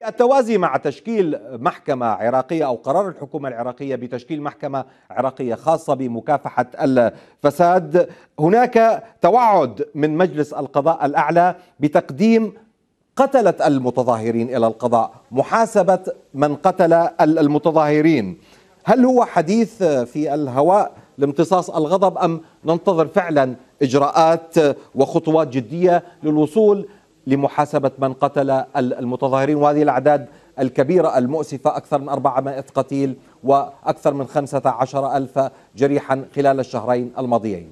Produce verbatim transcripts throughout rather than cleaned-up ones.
التوازي مع تشكيل محكمة عراقية أو قرار الحكومة العراقية بتشكيل محكمة عراقية خاصة بمكافحة الفساد، هناك توعد من مجلس القضاء الأعلى بتقديم قتلة المتظاهرين إلى القضاء، محاسبة من قتل المتظاهرين. هل هو حديث في الهواء لامتصاص الغضب أم ننتظر فعلا إجراءات وخطوات جدية للوصول لمحاسبة من قتل المتظاهرين وهذه الأعداد الكبيرة المؤسفة، أكثر من أربعمائة قتيل وأكثر من خمسة عشر ألف جريحا خلال الشهرين الماضيين؟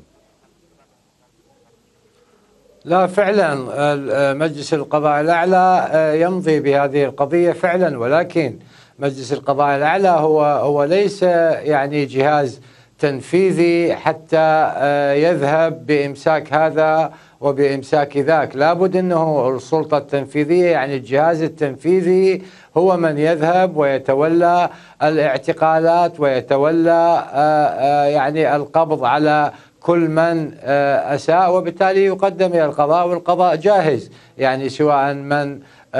لا، فعلا مجلس القضاء الأعلى يمضي بهذه القضية فعلا، ولكن مجلس القضاء الأعلى هو هو ليس يعني جهاز تنفيذي حتى يذهب بإمساك هذا وبإمساك ذاك. لابد أنه السلطة التنفيذية يعني الجهاز التنفيذي هو من يذهب ويتولى الاعتقالات ويتولى يعني القبض على كل من أساء، وبالتالي يقدم إلى القضاء والقضاء جاهز، يعني سواء من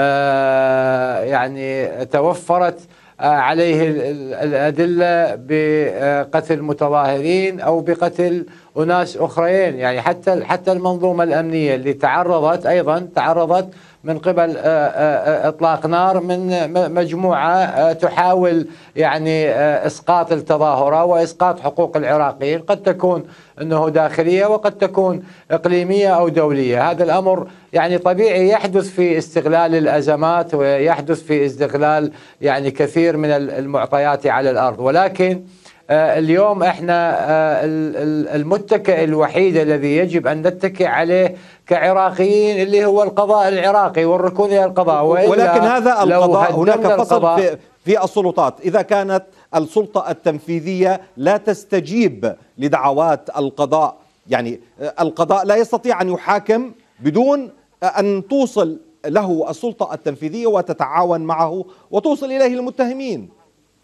يعني توفرت عليه الأدلة بقتل متظاهرين أو بقتل أناس أخرين. يعني حتى حتى المنظومة الأمنية اللي تعرضت أيضا تعرضت من قبل إطلاق نار من مجموعة تحاول يعني إسقاط التظاهرة وإسقاط حقوق العراقيين، قد تكون أنه داخلية وقد تكون إقليمية أو دولية. هذا الأمر يعني طبيعي يحدث في استغلال الأزمات ويحدث في استغلال يعني كثير من المعطيات على الأرض، ولكن اليوم احنا المتكئ الوحيد الذي يجب ان نتكئ عليه كعراقيين اللي هو القضاء العراقي والركون الى القضاء. ولكن هذا القضاء هناك فصل في, في السلطات. اذا كانت السلطة التنفيذية لا تستجيب لدعوات القضاء، يعني القضاء لا يستطيع ان يحاكم بدون ان توصل له السلطة التنفيذية وتتعاون معه وتوصل اليه المتهمين.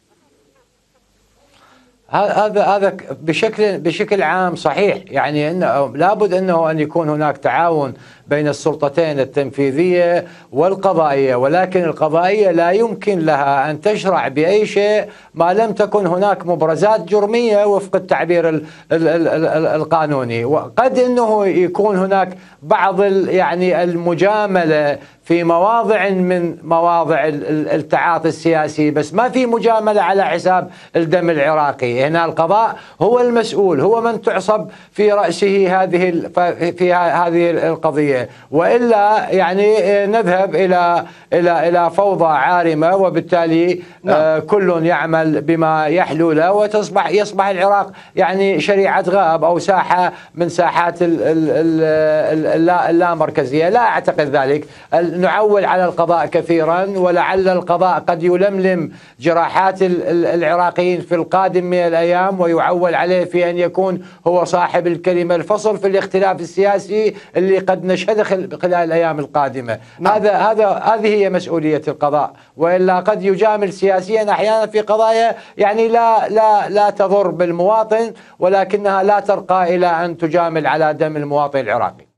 هذا هذا بشكل بشكل عام صحيح، يعني انه لابد انه ان يكون هناك تعاون بين السلطتين التنفيذيه والقضائيه، ولكن القضائيه لا يمكن لها ان تشرع باي شيء ما لم تكن هناك مبرزات جرميه وفق التعبير ال ال ال ال القانوني. وقد انه يكون هناك بعض يعني المجامله في مواضع من مواضع التعاطي السياسي، بس ما في مجامله على حساب الدم العراقي. هنا القضاء هو المسؤول، هو من تعصب في رأسه هذه في هذه القضية، وإلا يعني نذهب إلى إلى إلى فوضى عارمة، وبالتالي نعم. كل يعمل بما يحلو له وتصبح يصبح العراق يعني شريعة غاب أو ساحة من ساحات اللامركزية. لا أعتقد ذلك. نعول على القضاء كثيرا، ولعل القضاء قد يلملم جراحات العراقيين في القادم من الأيام ويعول عليه في أن يكون هو صاحب الكلمة الفصل في الاختلاف السياسي اللي قد نشهده خلال الأيام القادمة. نعم. هذا هذا هذه هي مسؤولية القضاء، وإلا قد يجامل سياسيا أحيانا في قضايا يعني لا لا لا تضر بالمواطن، ولكنها لا ترقى إلى أن تجامل على دم المواطن العراقي.